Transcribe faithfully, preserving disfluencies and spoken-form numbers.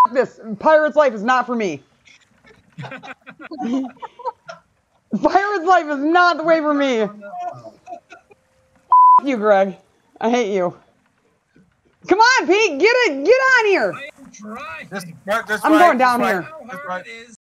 this. Pirate's life is not for me. Pirate's life is not the way for me. F you, Greg. I hate you. Come on, Pete. Get it. Get on here. I am trying. Just, just I'm right, going down just here. Right, How just hard right. it is.